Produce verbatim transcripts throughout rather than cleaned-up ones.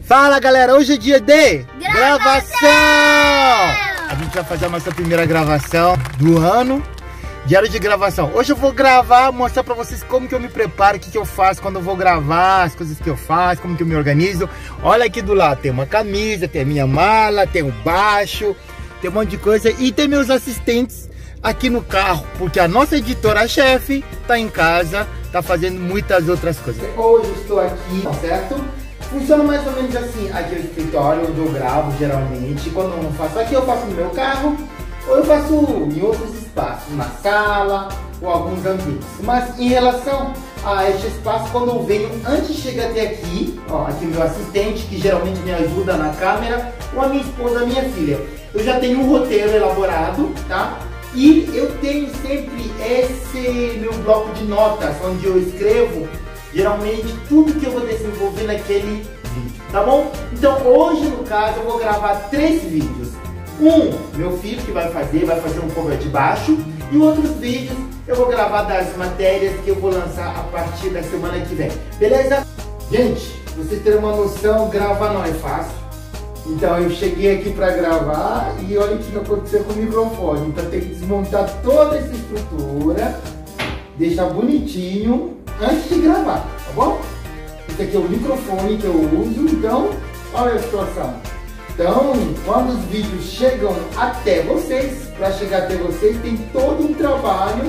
Fala galera, hoje é dia de gravação! gravação! A gente vai fazer a nossa primeira gravação do ano, diário de gravação. Hoje eu vou gravar, mostrar pra vocês como que eu me preparo, o que que eu faço quando eu vou gravar, as coisas que eu faço, como que eu me organizo. Olha aqui do lado, tem uma camisa, tem a minha mala, tem o baixo, tem um monte de coisa e tem meus assistentes aqui no carro, porque a nossa editora-chefe tá em casa, tá fazendo muitas outras coisas. Hoje eu estou aqui, certo? Funciona mais ou menos assim, aqui é o escritório onde eu gravo geralmente. Quando eu não faço aqui, eu faço no meu carro, ou eu faço em outros espaços, na sala, ou alguns ambientes. Mas em relação a este espaço, quando eu venho, antes de chegar até aqui, ó, aqui meu assistente, que geralmente me ajuda na câmera, ou a minha esposa, a minha filha, eu já tenho um roteiro elaborado, tá? E eu tenho sempre esse meu bloco de notas, onde eu escrevo geralmente tudo que eu vou desenvolver naquele vídeo, tá bom? Então hoje, no caso, eu vou gravar três vídeos. Um, meu filho que vai fazer, vai fazer um cover de baixo. E outros vídeos eu vou gravar das matérias que eu vou lançar a partir da semana que vem. Beleza? Gente, pra vocês terem uma noção, gravar não é fácil. Então eu cheguei aqui para gravar e olha o que aconteceu com o microfone. Então tem que desmontar toda essa estrutura, deixar bonitinho antes de gravar, tá bom? Esse aqui é o microfone que eu uso, então olha a situação. Então, quando os vídeos chegam até vocês, para chegar até vocês tem todo um trabalho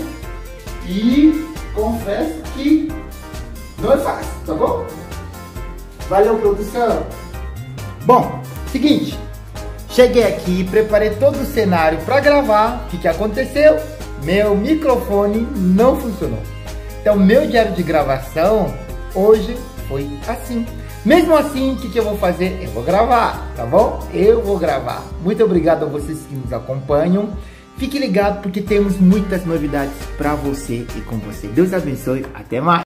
e confesso que não é fácil, tá bom? Valeu, produção! Bom, seguinte, cheguei aqui, preparei todo o cenário para gravar. O que que aconteceu? Meu microfone não funcionou. Então, meu diário de gravação hoje foi assim. Mesmo assim, o que que eu vou fazer? Eu vou gravar, tá bom? Eu vou gravar. Muito obrigado a vocês que nos acompanham. Fique ligado porque temos muitas novidades para você e com você. Deus abençoe. Até mais.